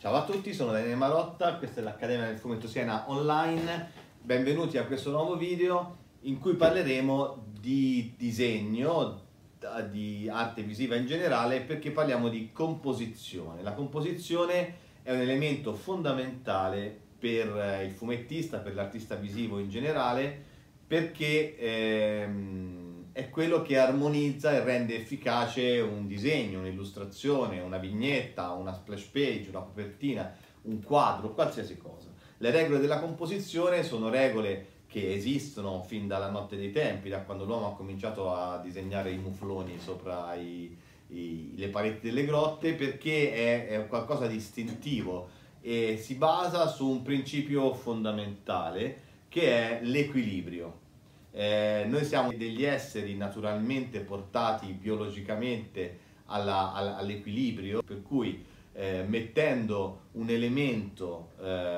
Ciao a tutti, sono Daniele Marotta, questa è l'Accademia del Fumetto Siena Online. Benvenuti a questo nuovo video in cui parleremo di disegno, di arte visiva in generale, perché parliamo di composizione. La composizione è un elemento fondamentale per il fumettista, per l'artista visivo in generale, perché è quello che armonizza e rende efficace un disegno, un'illustrazione, una vignetta, una splash page, una copertina, un quadro, qualsiasi cosa. Le regole della composizione sono regole che esistono fin dalla notte dei tempi, da quando l'uomo ha cominciato a disegnare i mufloni sopra le pareti delle grotte, perché è qualcosa di istintivo e si basa su un principio fondamentale che è l'equilibrio. Noi siamo degli esseri naturalmente portati biologicamente all'equilibrio, per cui mettendo un elemento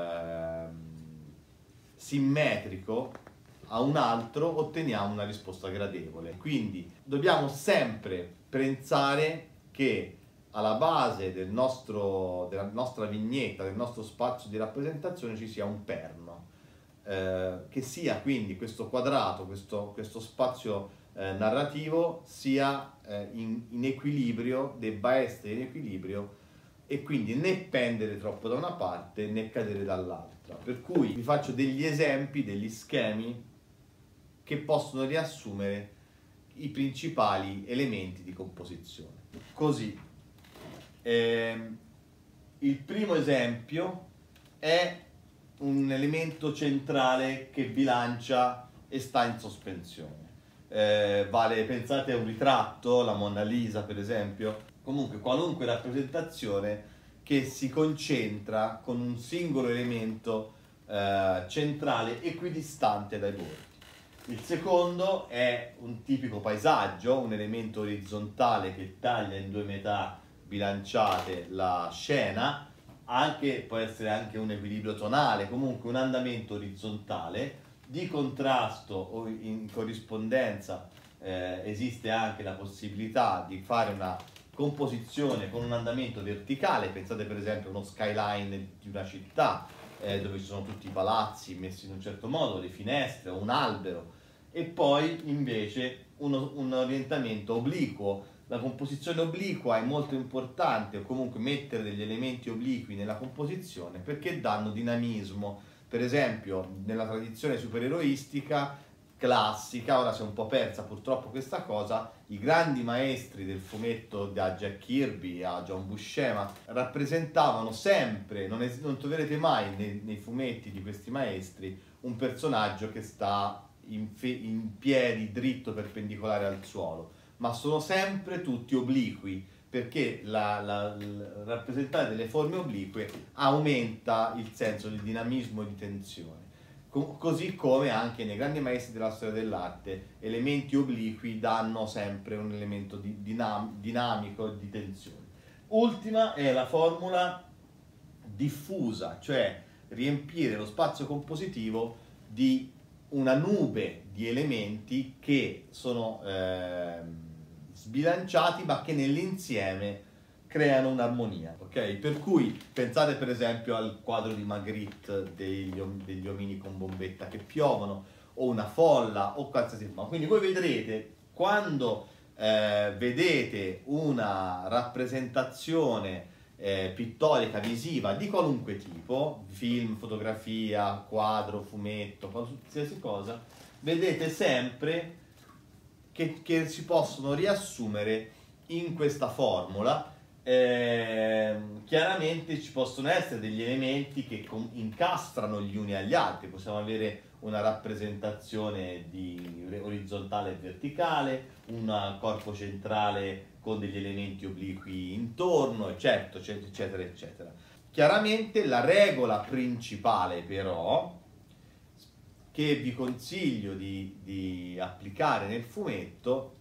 simmetrico a un altro otteniamo una risposta gradevole. Quindi dobbiamo sempre pensare che alla base della nostra vignetta, del nostro spazio di rappresentazione ci sia un perno. Che sia quindi questo quadrato, questo spazio narrativo sia in equilibrio, debba essere in equilibrio e quindi né pendere troppo da una parte né cadere dall'altra. Per cui vi faccio degli esempi, degli schemi che possono riassumere i principali elementi di composizione. Così, il primo esempio è un elemento centrale che bilancia e sta in sospensione. Pensate a un ritratto, la Mona Lisa per esempio, comunque qualunque rappresentazione che si concentra con un singolo elemento centrale equidistante dai bordi. Il secondo è un tipico paesaggio, un elemento orizzontale che taglia in due metà bilanciate la scena. Può essere anche un equilibrio tonale, comunque un andamento orizzontale. Di contrasto o in corrispondenza esiste anche la possibilità di fare una composizione con un andamento verticale. Pensate per esempio a uno skyline di una città dove ci sono tutti i palazzi messi in un certo modo, le finestre o un albero, e poi invece un orientamento obliquo. La composizione obliqua è molto importante, o comunque mettere degli elementi obliqui nella composizione, perché danno dinamismo. Per esempio, nella tradizione supereroistica classica, ora si è un po' persa purtroppo questa cosa, i grandi maestri del fumetto, da Jack Kirby a John Buscema, rappresentavano sempre, non troverete mai nei fumetti di questi maestri, un personaggio che sta in piedi, dritto, perpendicolare al suolo, ma sono sempre tutti obliqui, perché la rappresentare delle forme oblique aumenta il senso di dinamismo e di tensione. Così come anche nei grandi maestri della storia dell'arte, elementi obliqui danno sempre un elemento dinamico e di tensione. Ultima è la formula diffusa, cioè riempire lo spazio compositivo di una nube di elementi che sono sbilanciati ma che nell'insieme creano un'armonia, ok? Per cui pensate per esempio al quadro di Magritte degli omini con bombetta che piovono, o una folla o qualsiasi forma. Quindi voi vedrete, quando vedete una rappresentazione pittorica, visiva, di qualunque tipo, film, fotografia, quadro, fumetto, qualsiasi cosa, vedete sempre che si possono riassumere in questa formula. Chiaramente ci possono essere degli elementi che incastrano gli uni agli altri. Possiamo avere una rappresentazione orizzontale e verticale, un corpo centrale con degli elementi obliqui intorno, eccetera, eccetera, eccetera. Chiaramente la regola principale però, che vi consiglio di applicare nel fumetto,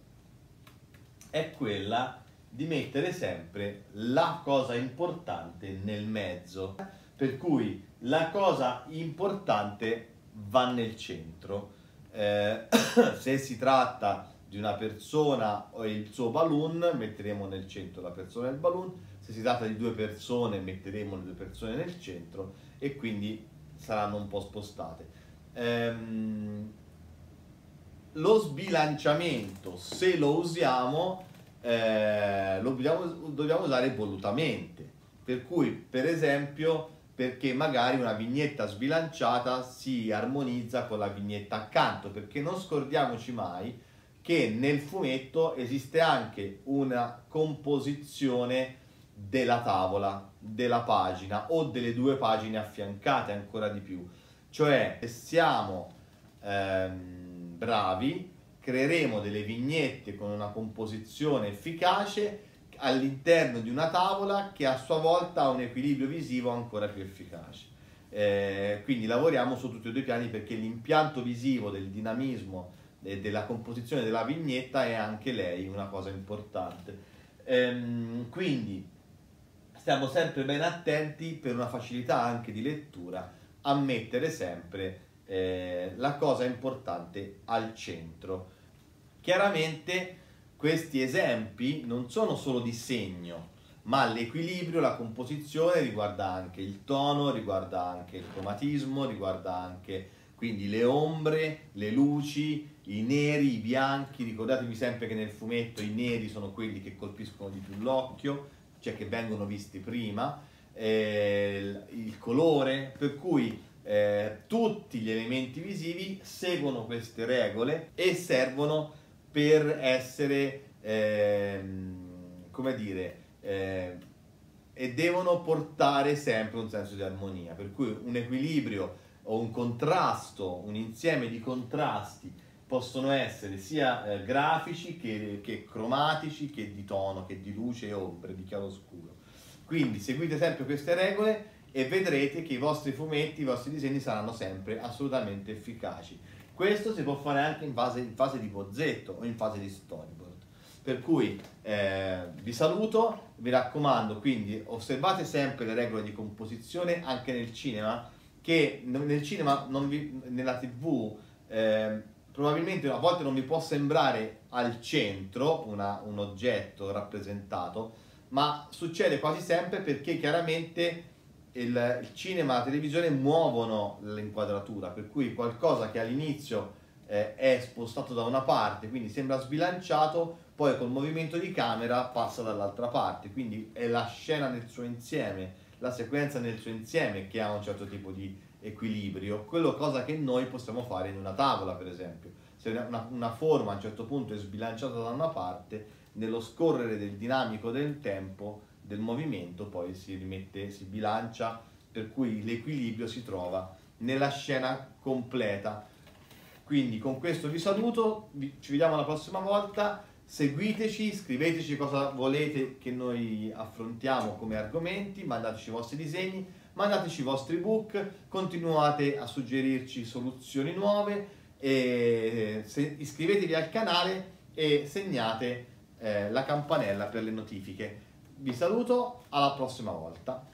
è quella di mettere sempre la cosa importante nel mezzo, per cui la cosa importante va nel centro. Se si tratta di una persona o il suo balloon, metteremo nel centro la persona e il balloon. se si tratta di due persone metteremo le due persone nel centro e quindi saranno un po' spostate. Lo sbilanciamento, se lo usiamo, dobbiamo usare volutamente, per cui per esempio perché magari una vignetta sbilanciata si armonizza con la vignetta accanto, perché non scordiamoci mai che nel fumetto esiste anche una composizione della tavola, della pagina o delle due pagine affiancate ancora di più, cioè se siamo bravi creeremo delle vignette con una composizione efficace all'interno di una tavola che a sua volta ha un equilibrio visivo ancora più efficace. Quindi lavoriamo su tutti e due i piani perché l'impianto visivo del dinamismo e della composizione della vignetta è anche lei una cosa importante. Quindi stiamo sempre ben attenti per una facilità anche di lettura a mettere sempre la cosa importante al centro. Chiaramente questi esempi non sono solo di segno, ma l'equilibrio, la composizione riguarda anche il tono, riguarda anche il cromatismo, riguarda anche quindi le ombre, le luci, i neri, i bianchi. Ricordatevi sempre che nel fumetto i neri sono quelli che colpiscono di più l'occhio, cioè che vengono visti prima, il colore, per cui tutti gli elementi visivi seguono queste regole e servono per essere, come dire, e devono portare sempre un senso di armonia, per cui un equilibrio o un contrasto, un insieme di contrasti possono essere sia grafici che cromatici, che di tono, che di luce e ombre, di chiaroscuro. Quindi seguite sempre queste regole e vedrete che i vostri fumetti, i vostri disegni saranno sempre assolutamente efficaci. Questo si può fare anche in fase di bozzetto o in fase di storyboard. Per cui vi saluto, vi raccomando, quindi osservate sempre le regole di composizione anche nel cinema, che nel cinema, nella TV, probabilmente a volte non vi può sembrare al centro un oggetto rappresentato, ma succede quasi sempre perché chiaramente il cinema e la televisione muovono l'inquadratura, per cui qualcosa che all'inizio è spostato da una parte, quindi sembra sbilanciato, poi col movimento di camera passa dall'altra parte, quindi è la scena nel suo insieme, la sequenza nel suo insieme che ha un certo tipo di equilibrio, quello cosa che noi possiamo fare in una tavola, per esempio. Se una forma a un certo punto è sbilanciata da una parte, nello scorrere del dinamico del tempo, del movimento, poi si bilancia, per cui l'equilibrio si trova nella scena completa. Quindi con questo vi saluto, ci vediamo la prossima volta, seguiteci, scriveteci cosa volete che noi affrontiamo come argomenti, mandateci i vostri disegni, mandateci i vostri book, continuate a suggerirci soluzioni nuove, e iscrivetevi al canale e segnate la campanella per le notifiche. Vi saluto, alla prossima volta.